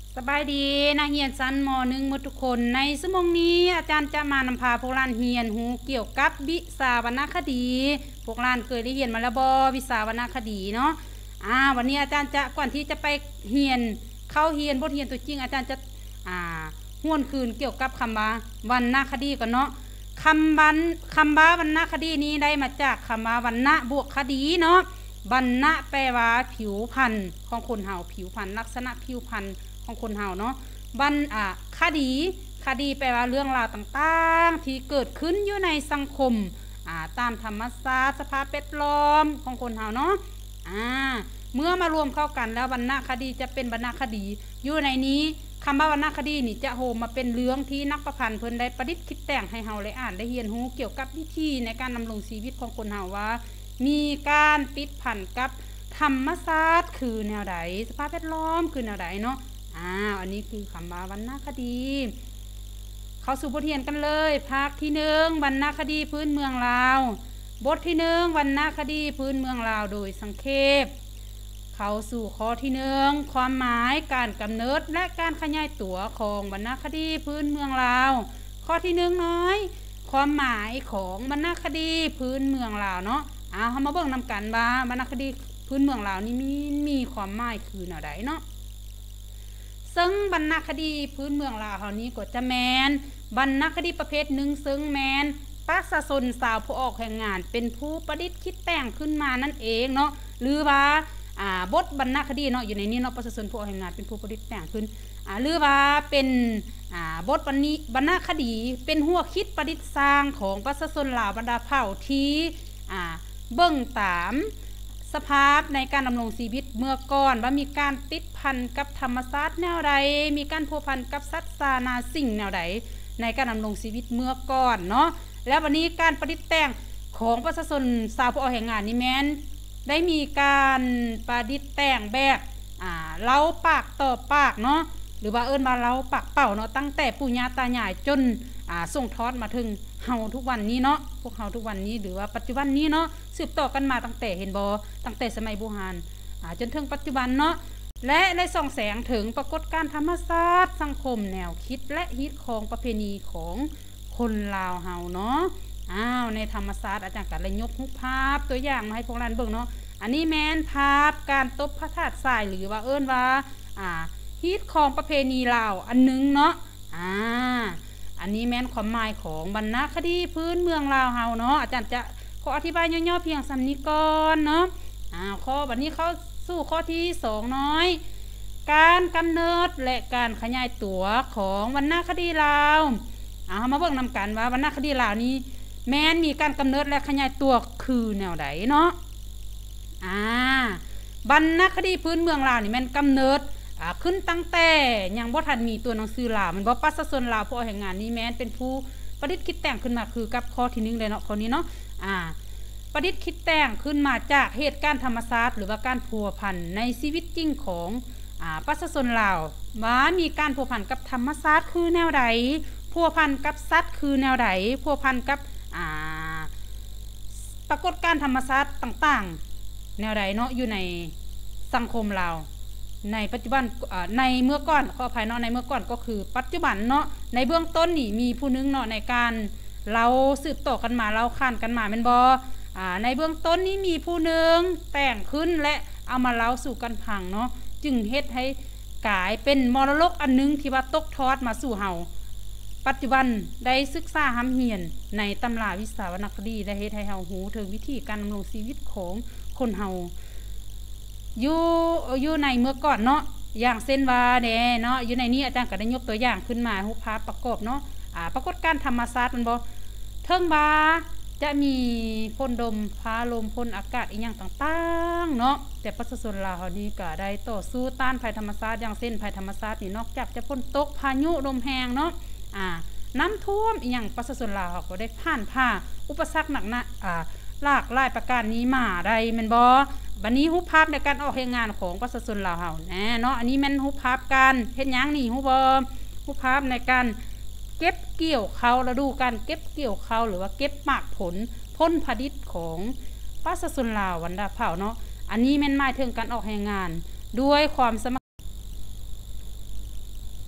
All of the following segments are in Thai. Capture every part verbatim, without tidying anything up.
สบายดีนักเรียนชั้นม.หนึ่ง หมดทุกคนในชั่วโมงนี้อาจารย์จะมานำพาพวกเราเรียนหูเกี่ยวกับวิชาวรรณคดีพวกเราเคยได้เรียนมาแล้วบ่วิชาวรรณคดีเนาะอ่าวันนี้อาจารย์จะก่อนที่จะไปเรียนเข้าเรียนบทเรียนตัวจริงอาจารย์จะอ่าห้วนคืนเกี่ยวกับคำว่าวรรณคดีก่อนเนาะคำวันคำว่าวรรณคดีนี้ได้มาจากคำว่าวรรณบวกคดีเนาะวรรณแปลว่าผิวพรรณของคนเฮาผิวพรรณลักษณะผิวพรรณของคนเฮาเนาะบันอ่าคดีคดีแปลว่าเรื่องราวต่างๆที่เกิดขึ้นอยู่ในสังคมอ่าตามธรรมชาติสภาพแวดล้อมของคนเฮาเนาะอ่าเมื่อมารวมเข้ากันแล้ววรรณคดีจะเป็นวรรณคดีอยู่ในนี้คำว่าวรรณคดีนี่จะโฮมมาเป็นเรื่องที่นักประพันธ์เพิ่นได้ประดิษฐ์คิดแต่งให้เฮาได้อ่านได้เรียนรู้เกี่ยวกับวิธีในการดำรงชีวิตของคนเฮาว่ามีการติดพันกับธรรมชาติคือแนวใดสภาพแวดล้อมคือแนวใดเนาะอ่าอันนี้คือคำว่าวรรณคดีเข้าสู่บทเรียนกันเลยภาคที่หนึ่งวรรณคดีพื้นเมืองลาวบทที่หนึ่งวรรณคดีพื้นเมืองลาวโดยสังเขปเข้าสู่ข้อที่หนึ่งความหมายการกำเนิดและการขยายตัวของวรรณคดีพื้นเมืองลาวข้อที่หนึ่งน้อยความหมายของวรรณคดีพื้นเมืองลาวเนาะอ่าเฮามาเบิ่งนำกันว่าวรรณคดีพื้นเมืองลาวนี่มีมีความหมายคือแนวใดเนาะซึ่งวรรณคดีพื้นเมืองลาวเฮานี้ก็จะแมนวรรณคดีประเภทหนึ่งซึ่งแมนประชาชนสาวผู้ออกแห่งงานเป็นผู้ประดิษฐ์คิดแต่งขึ้นมานั่นเองเนาะหรือว่าอ่าบทวรรณคดีเนาะอยู่ในนี้เนาะประชาชนผู้ออกแห่งงานเป็นผู้ประดิษฐ์แต่งขึ้นอ่าหรือว่าเป็นอ่าบทวรรณีวรรณคดีเป็นหัวคิดประดิษฐ์สร้างของประชาชนลาวบรรดาเผ่าที่อ่าเบิ่งตามสภาพในการดำรงชีวิตเมื่อก่อนว่ามีการติดพันกับธรรมชาติแนวใดมีการพัวพันกับสัตว์นานาสิ่งแนวใดในการดำรงชีวิตเมื่อก่อนเนาะแล้ววันนี้การประดิษฐ์แต่งของประชาชนสาวผู้ออกแห่งงานนี่แม้นได้มีการประดิษฐ์แต่งแบบอ่าเล้าปากต่อปากเนาะหรือว่าเอิ้นว่าเล้าปากเป่าเนาะตั้งแต่ปู่ย่าตายายจนอ่าส่งทอดมาถึงเฮาทุกวันนี้เนาะพวกเฮาทุกวันนี้หรือว่าปัจจุบันนี้เนาะสืบต่อกันมาตั้งแต่เห็นบ่ตั้งแต่สมัยโบราณอ่าจนถึงปัจจุบันเนาะและได้ส่องแสงถึงปรากฏการณ์ธรรมชาติสังคมแนวคิดและฮิตของประเพณีของคนลาวเฮาเนาะอ้าวในธรรมชาติอาจารย์ก็เลยยกรูปภาพตัวอย่างมาให้พวกเราเบิ่งเนาะอันนี้แม่นภาพการตบพระธาตุทรายหรือว่าเอิ้นว่าอ่าฮิตของประเพณีลาวอันนึงเนาะอ่าอันนี้แม่นความหมายของวรรณคดีพื้นเมืองลาวเฮาเนาะอาจารย์จะขออธิบายย่อๆเพียงสำนี้ก่อนเนาะอ่าข้อบัดนี้เข้าสู่ข้อที่สองน้อยการกำเนิดและการขยายตัวของวรรณคดีลาวอ่ามาเบิ่งนำกันว่าวรรณคดีลาวนี้แม้นมีการกำเนิดและขยายตัวคือแนวใดเนาะอ่าวรรณคดีพื้นเมืองลาวนี่แม่นกำเนิดอ่าขึ้นตั้งแต่ยังบ่ทันมีตัวหนังสือลาวมันบ่ประชาชนลาวผู้ออกแห่งงานนี้แม้นเป็นผู้ประดิษฐ์คิดแต่งขึ้นมาคือกับข้อที่หนึ่งเลยเนาะข้อนี้เนาะอ่าประดิษฐ์คิดแต่งขึ้นมาจากเหตุการณ์ธรรมชาติหรือว่าการพัวพันในชีวิตจริงของอ่าประชาชนลาวว่ามีการพัวพันกับธรรมชาติคือแนวใดพัวพันกับสัตว์คือแนวใดพัวพันกับอ่าปรากฏการณ์ธรรมชาติต่างๆแนวใดเนาะอยู่ในสังคมลาวในปัจจุบันในเมื่อก่อนขออภัยเนาะในเมื่อก่อนก็คือปัจจุบันเนาะในเบื้องต้นนี่มีผู้นึงเนาะในการเราสืบต่อกันมาเราค้านกันมาแม่นบ่อ่าในเบื้องต้นนี้มีผู้นึงแต่งขึ้นและเอามาเล่าสู่กันพังเนาะจึงเฮ็ดให้กลายเป็นมรดกอันนึงที่ว่าตกทอดมาสู่เฮาปัจจุบันได้ศึกษาหำเหียนในตำราวิชาวรรณคดีได้เฮ็ดให้เฮารู้ถึงวิธีการดำรงชีวิตของคนเฮาอยู่อยู่ในเมื่อก่อนเนาะอย่างเส้นว่าแน่เนาะอยู่ในนี้อาจารย์ก็ได้ยกตัวอย่างขึ้นมารูปภาพประกอบเนาะอ่าปรากฏการณ์ธรรมชาติมันบ่เทิงบาจะมีพ่นดมฟ้าลมพ่นอากาศอีหยังต่างๆเนาะแต่ประชาชนลาวเฮานี้ก็ได้ต่อสู้ต้านภัยธรรมชาติอย่างเช่นภัยธรรมชาตินี่นอกจากจะพ่นตกพายุลมแรงเนาะอ่าน้ำท่วมอีหยังประชาชนลาวก็ได้ผ่านผ่าอุปสรรคหนักนะอ่าหลากหลายประการนี้มาได้แม่นบ่บัดนี้รูปภาพในการออกเฮ็ดงานของประชาชนลาวเฮาแน่เนาะอันนี้แม่นรูปภาพการเฮ็ดหยังนี่ฮู้บ่รูปภาพในการเก็บเกี่ยวข้าวฤดูการเก็บเกี่ยวข้าวหรือว่าเก็บหมากผลผลผลิตของประชาชนลาวบรรดาเผ่าเนาะอันนี้แม่นหมายถึงการออกแรงงานด้วยความสมัคร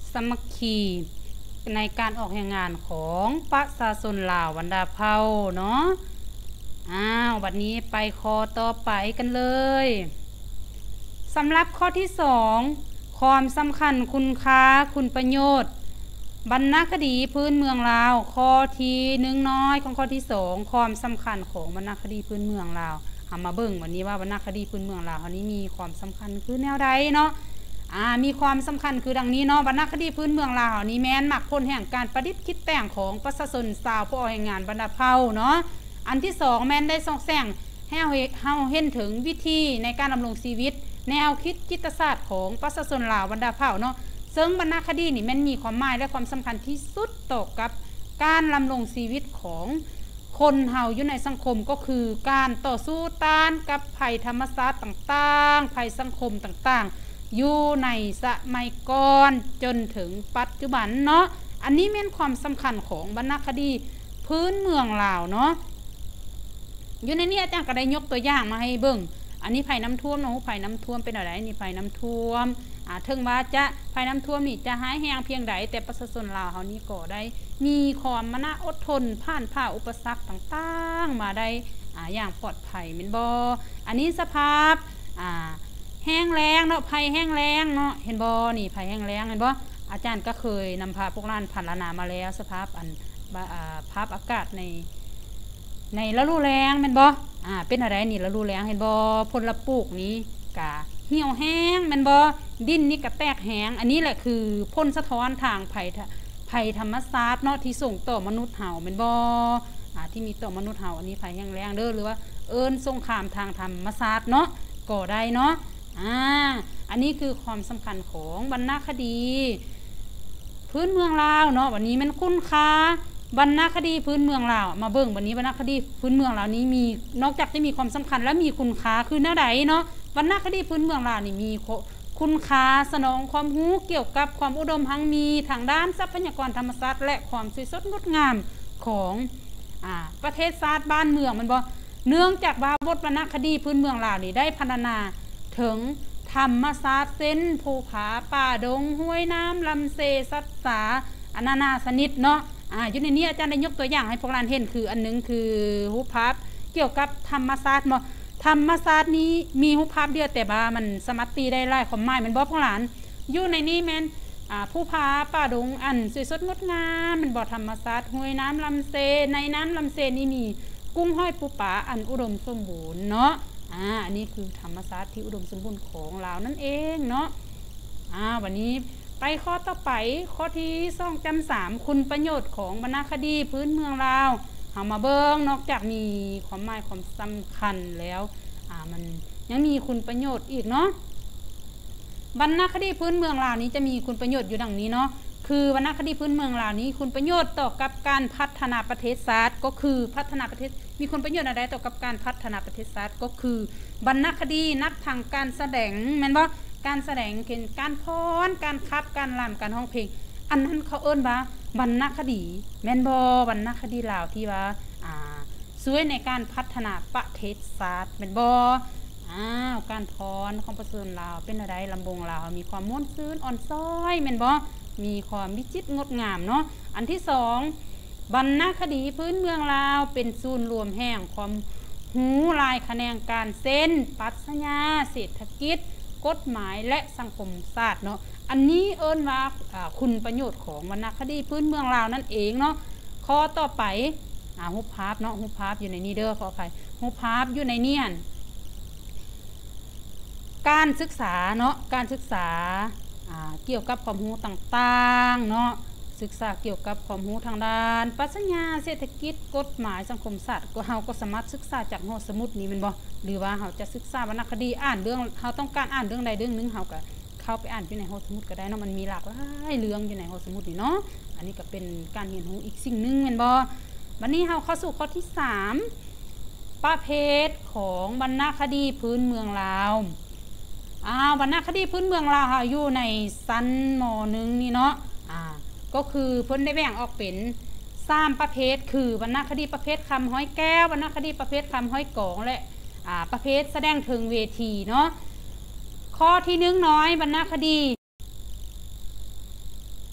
สามัคคีในการออกแห่งงานของประชาชนลาวบรรดาเผ่าเนาะอ้าววันนี้ไปข้อต่อไปกันเลยสำหรับข้อที่สองความสำคัญคุณค่าคุณประโยชน์วรรณคดีพื้นเมืองลาวข้อที่หนึ่งน้อยของข้อที่สองความสำคัญของวรรณคดีพื้นเมืองลาวเอามาเบิ่งวันนี้ว่าวรรณคดีพื้นเมืองลาวอันนี้มีความสำคัญคือแนวใดเนาะอ่ามีความสำคัญคือดังนี้เนาะวรรณคดีพื้นเมืองลาวนี้แม้นมักพ้นแห่งการประดิษฐ์คิดแต่งของประชาชนชาวผู้ออกแห่งงานบรรดาเผ่าเนาะอันที่สองแม้นได้ส่องแสงให้เฮาเห็นถึงวิธีในการดำรงชีวิตแนวคิดจิตศาสตร์ของประชาชนลาวบรรดาเผ่าเนาะซึ่งวรรณคดีนี่มันมีความหมายและความสำคัญที่สุดต่อกับการดำรงชีวิตของคนเฮาอยู่ในสังคมก็คือการต่อสู้ต้านกับภัยธรรมชาติต่างๆภัยสังคมต่างๆอยู่ในสมัยก่อนจนถึงปัจจุบันเนาะอันนี้เป็นความสำคัญของวรรณคดีพื้นเมืองลาวเนาะอยู่ในนี้อาจารย์ก็ได้ยกตัวอย่างมาให้เบิ่งอันนี้ภัยน้ำท่วมเนาะภัยน้ำท่วมเป็นอะไรนี่ภัยน้ำท่วมอ่าถึงว่าจะภัยน้ำท่วมนี่จะหายแห้งเพียงใดแต่ประชาชนลาวเฮานี้ก็ได้มีความมนะอดทนผ่านผ่าอุปสรรคต่างๆมาได้อ่าอย่างปลอดภัยแม่นบ่อันนี้สภาพอ่าแห้งแล้งเนาะภัยแห้งแล้งเนาะเห็นบ่นี่ภัยแห้งแล้งเห็นบ่อาจารย์ก็เคยนำพาพวกเราพัฒนามาแล้วสภาพอันอ่าภาพอากาศในในฤดูแล้งแม่นบ่อ่าเป็นอะไรนี่ฤดูแล้งเห็นบ่ผลปลูกนี้กะเหี่ยวแห้งแม่นบ่ดินนี่ก็แตกแห้งอันนี้แหละคือผลสะท้อนทางภัยภัยธรรมชาติเนาะที่ส่งต่อมนุษย์เฮาแม่นบ่อ่าที่มีต่อมนุษย์เฮาอันนี้ภัยแห้งแล้งเด้อหรือว่าเอิ้นสงครามทางธรรมชาติเนาะก็ได้เนาะอ่าอันนี้คือความสำคัญของวรรณคดีพื้นเมืองลาวเนาะวันนี้มันคุณค่าวรรณคดีพื้นเมืองลาวมาเบิ่งวันนี้วรรณคดีพื้นเมืองลาวนี้มีนอกจากจะมีความสำคัญและมีคุณค่าคือแนวใดเนาะวรรณคดีพื้นเมืองลาวนี่มีคุณค่าสนองความรู้เกี่ยวกับความอุดมหังมีทางด้านทรัพยากรธรรมชาติและความสวยสดงดงามของอ่าประเทศชาติบ้านเมืองมันบ่เนื่องจากว่าบทวรรณคดีพื้นเมืองลาวนี่ได้พัฒนาถึงธรรมชาติเส้นภูผาป่าดงห้วยน้ำลำเซสัตสาอนานาชนิดเนาะอ่าอยู่ในนี้อาจารย์ได้ยกตัวอย่างให้พวกเราเห็นคืออันนึงคือรูปภาพเกี่ยวกับธรรมชาติบ่ธรรมชาตินี้มีรูปภาพเดียวแต่ว่ามันสามารถตีได้หลายความหมายแม่นบ่พวกหลานอยู่ในนี้แม่นอ่าภูผาป่าดงอันสวยสดงดงามมันบ่ธรรมชาติห้วยน้ำลำเซในน้ำลำเซนี้มีกุ้งห้อยปูปลาอันอุดมสมบูรณ์เนาะอ่าอันนี้คือธรรมชาติที่อุดมสมบูรณ์ของลาวนั่นเองเนาะอ่าวันนี้ไปข้อต่อไปข้อที่สองจำสามคุณประโยชน์ของวรรณคดีพื้นเมืองลาวเอามาเบิ่งนอกจากมีความหมายความสำคัญแล้วอ่ามันยังมีคุณประโยชน์อีกเนาะวรรณคดีพื้นเมืองลาวนี้จะมีคุณประโยชน์อยู่ดังนี้เนาะคือวรรณคดีพื้นเมืองลาวนี้คุณประโยชน์ต่อกับการพัฒนาประเทศชาติก็คือพัฒนาประเทศมีคุณประโยชน์อะไรต่อกับการพัฒนาประเทศชาติก็คือวรรณคดีนักทางการแสดงแม่นบ่การแสดงเช่นการฟ้อนการคับการรำการร้องเพลงอันนั้นเขาเอิ้นว่าวรรณคดีแม่นบ่วรรณคดีลาวที่ว่าอ่าช่วยในการพัฒนาประเทศชาติแม่นบ่อ้าวการฟ้อนของประชาชนลาวเป็นอะไรลำวงลาวมีความม่วนซื่นอ่อนซ้อยแม่นบ่มีความวิจิตรงดงามเนาะอันที่สองวรรณคดีพื้นเมืองลาวเป็นศูนย์รวมแห่งความหูลายคะแนนการเส้นปรัชญาเศรษฐกิจกฎหมายและสังคมศาสตร์เนาะอันนี้เอิ้นว่าคุณประโยชน์ของวรรณคดีพื้นเมืองลาวนั่นเองเนาะข้อต่อไปอ่ารูปภาพเนาะรูปภาพอยู่ในนี้เด้อขออภัยรูปภาพอยู่ในเนี่ยการศึกษาเนาะการศึกษาเกี่ยวกับความรู้ต่างๆเนาะศึกษาเกี่ยวกับความรู้ทางด้านปรัชญาเศรษฐกิจกฎหมายสังคมศาสตร์ก็เฮาก็สามารถศึกษาจากหอสมุดนี้แม่นบ่หรือว่าเฮาจะศึกษาวรรณคดีอ่านเรื่องเฮาต้องการอ่านเรื่องใดเรื่องนึงเฮาก็เข้าไปอ่านอยู่ในหอสมุดก็ได้เนาะมันมีหลากหลายเรื่องอยู่ในหอสมุดนี่เนาะอันนี้ก็เป็นการเรียนรู้อีกสิ่งนึงแม่นบ่วันนี้เฮาเข้าสู่ข้อที่สามประเภทของวรรณคดีพื้นเมืองลาวอ่าวรรณคดีพื้นเมืองลาวเฮาอยู่ในชั้นม.หนึ่งนี่เนาะอ่าก็คือเพิ่นได้แบ่งออกเป็นสามประเภทคือวรรณคดีประเภทคำห้อยแก้ววรรณคดีประเภทคำห้อยกองและอ่าประเภทแสดงถึงเวทีเนาะข้อที่หนึ่งน้อยวรรณคดี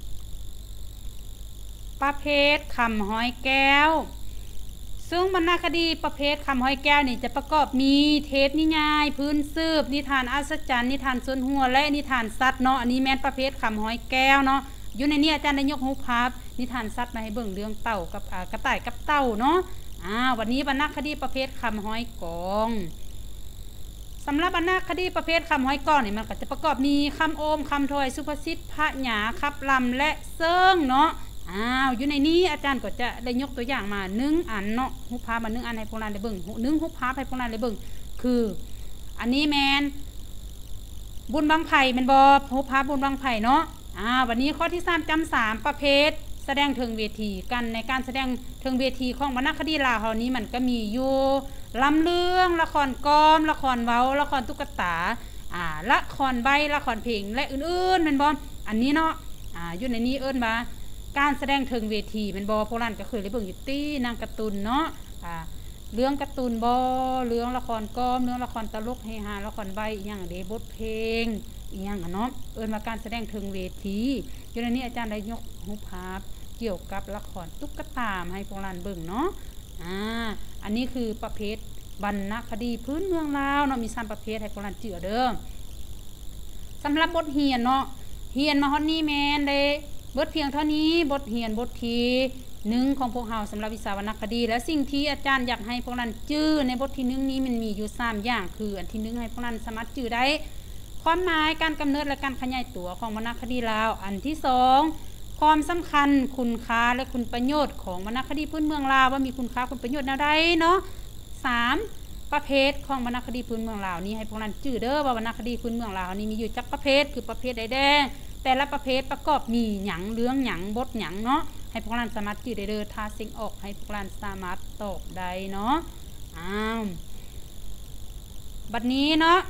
ประเภทคำห้อยแก้วซึ่งวรรณคดีประเภทคำห้อยแก้วนี่จะประกอบมีเทปนิยายพื้นซืบนิทานอัศจรรย์นิทานส่วนหัวและนิทานสัตว์เนาะอันนี้แม่นประเภทคำห้อยแก้วเนาะอยู่ในนี้อาจารย์ได้ยกรูปภาพนิทานสัตว์มาให้เบิ่งเรื่องเต่ากับกระต่ายกับเต่าเนาะอ่าวันนี้วรรณคดีประเภทคำห้อยกองสำหรับวรรณคดีประเภทคำห้อยกองนี่มันก็จะประกอบมีคำโอมคำถอยสุภาษิตพระหยาคับลำและเซิงเนาะอ้าวอยู่ในนี้อาจารย์ก็จะได้ยกตัวอย่างมาหนึ่งอันเนาะรูปภาพมาหนึ่งอันให้พวกเราได้เบิ่งหนึ่งรูปภาพให้พวกเราได้เบิ่งคืออันนี้แมนบุญบังไผ่เป็นบอรูปภาพบุญบังไผ่เนาะอ่าวันนี้ข้อที่สามจำสามประเภทแสดงเทิงเวทีกันในการแสดงเทิงเวทีของวรรณคดีลาวเฮานี้มันก็มีอยู่ลำเรื่องละครกอมละครเว้าละครตุ๊กตาอ่าละครใบละครเพลงและอื่นๆเป็นบออันนี้เนาะอ่าอยู่ในนี้เอิ้นว่าการแสดงเทิงเวทีเป็นบอโบราณก็เคยได้เบิ่งอยู่ตี้นางการ์ตูนเนาะอ่าเรื่องการ์ตูนบอเรื่องละครกอมเรื่องละครตลกเฮฮาละครใบอีหยังเดบทเพลงอีหยังอ่ะเนาะเอิ้นว่าการแสดงเทิงเวทีอยู่ในนี้อาจารย์ได้ยกรูปภาพเกี่ยวกับละครตุ๊กตาให้พวกเราเบิ่งเนาะอ่าอันนี้คือประเภทวรรณคดีพื้นเมืองลาวเนาะมีสามประเภทให้พวกเราเจือเด้อสำหรับบทเรียนเนาะเรียนมาฮอดนี้แม่นได้บทเพียงเท่านี้บทเรียนบทที่หนึ่งของพวกเราสำหรับวิชาวรรณคดีและสิ่งที่อาจารย์อยากให้พวกเราจื้อในบทที่หนึ่งนี้มันมีอยู่สามอย่างคืออันที่หนึ่งให้พวกเราสามารถจื้อได้ความหมายการกำเนิดและการขยายตัวของวรรณคดีลาวอันที่สองความสำคัญคุณค่าและคุณประโยชน์ของวรรณคดีพื้นเมืองลาวว่ามีคุณค่าคุณประโยชน์แนวใดเนาะสามประเภทของวรรณคดีพื้นเมืองลาวนี้ให้พวกเราจื้อเด้อว่าวรรณคดีพื้นเมืองลาวนี้มีอยู่จักประเภทคือประเภทใดแดแต่ละประเภทประกอบมีหยังเรื่องหยังบทหยังเนาะให้พวกเราสามารถจื้อได้เด้อถ้าสิ่งออกให้พวกเราสามารถตอบได้เนาะอ้าวบัดนี้เนาะ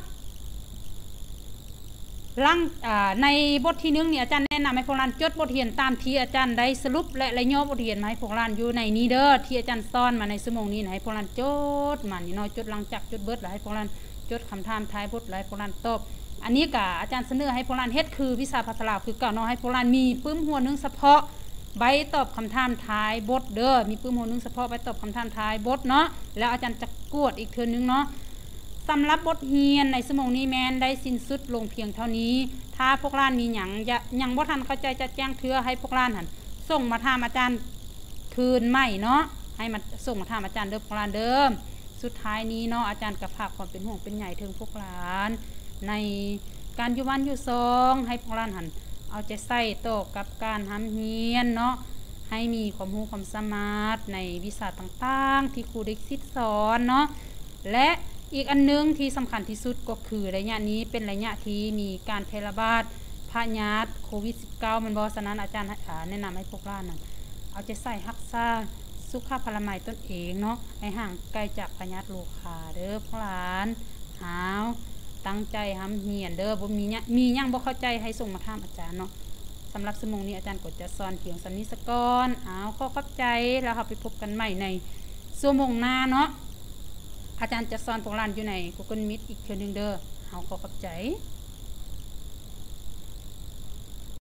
ลังในบทที่หนึ่งเนี่ยอาจารย์แนะนำให้พวกเราจดบทเรียนตามที่อาจารย์ได้สรุปและระย่อบทเรียนมาให้พวกเราอยู่ในนี้เด้อที่อาจารย์สอนมาในชั่วโมงนี้ให้พวกเราจดมันนี่เนาะจดหลังจากจดเบิดแล้วให้พวกเราจดคำถามท้ายบทแล้วให้พวกเราตอบอันนี้กะอาจารย์เสนอให้พวกเราเฮ็ดคือวิชาภาษาลาวคือเก่าเนาะให้พวกเรามีปึ้มหัวนึงเฉพาะใบตอบคำถามท้ายบทเด้อมีปึ้มหัวนึงเฉพาะใบตอบคำถามท้ายบทเนาะแล้วอาจารย์จะกวดอีกเทื่อนึงเนาะสำหรับบทเรียนในชั่วโมงนี้แม้นได้สิ้นสุดลงเพียงเท่านี้ถ้าพวกเรามีหยังยังบ่ทันเข้าใจจะแจ้งเทื่อให้พวกเราหั่นส่งมาถามอาจารย์คืนใหม่เนาะให้มาส่งมาถามอาจารย์เด้อพวกเราเดิมสุดท้ายนี้เนาะอาจารย์ก็ฝากความเป็นห่วงเป็นใยถึงพวกหลานในการอยู่วันอยู่ซองให้พวกเราหันเอาใจใส่ต่อกับการทำเฮียนเนาะให้มีความรู้ความสามารถในวิชาต่างๆที่ครูได้ซิดสอนเนาะและอีกอันนึงที่สำคัญที่สุดก็คือระยะนี้เป็นระยะที่มีการแพร่ระบาดพยาธิโควิด สิบเก้า มันบ่ฉะนั้นอาจารย์แนะนำให้พวกเรานั้นเอาใจใส่รักษาสุขภาพพลามัยตนเองเนาะให้ห่างไกลจากพยาธิโรคาเด้อพวกหลานหาวตั้งใจทำเฮียนเด้อบ่มีเนี่ยมียังบ่เข้าใจให้ส่งมาถามอาจารย์เนาะสำหรับชั่วโมงนี้อาจารย์ก็จะสอนเพียงสำนี้สักก่อนอ้าวขอขอบใจแล้วเราไปพบกันใหม่ในชั่วโมงหน้าเนาะอาจารย์จะสอนพวกเราอยู่ใน Google Meet อีกเทื่อนึงเด้อเฮาขอขอบใจ